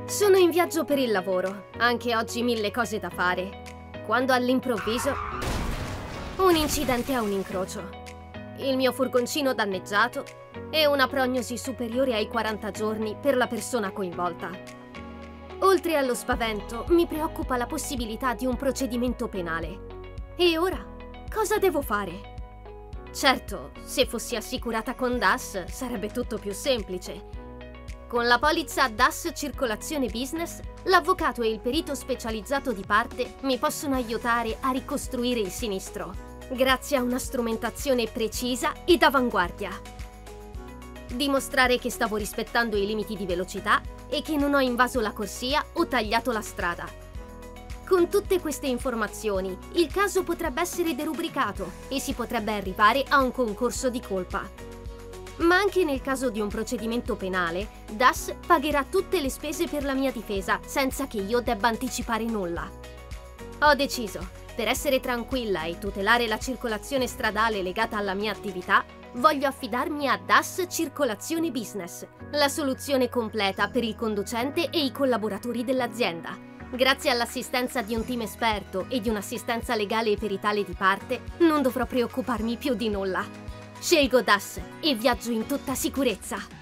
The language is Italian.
Sono in viaggio per il lavoro, anche oggi mille cose da fare, quando all'improvviso un incidente a un incrocio. Il mio furgoncino danneggiato e una prognosi superiore ai 40 giorni per la persona coinvolta. Oltre allo spavento, mi preoccupa la possibilità di un procedimento penale. E ora, cosa devo fare? Certo, se fossi assicurata con DAS sarebbe tutto più semplice. Con la polizza DAS Circolazione Business, l'avvocato e il perito specializzato di parte mi possono aiutare a ricostruire il sinistro, grazie a una strumentazione precisa e d'avanguardia. Dimostrare che stavo rispettando i limiti di velocità e che non ho invaso la corsia o tagliato la strada. Con tutte queste informazioni, il caso potrebbe essere derubricato e si potrebbe arrivare a un concorso di colpa. Ma anche nel caso di un procedimento penale, DAS pagherà tutte le spese per la mia difesa senza che io debba anticipare nulla. Ho deciso, per essere tranquilla e tutelare la circolazione stradale legata alla mia attività, voglio affidarmi a DAS Circolazione Business, la soluzione completa per il conducente e i collaboratori dell'azienda. Grazie all'assistenza di un team esperto e di un'assistenza legale e peritale di parte, non dovrò preoccuparmi più di nulla. Scelgo DAS e viaggio in tutta sicurezza.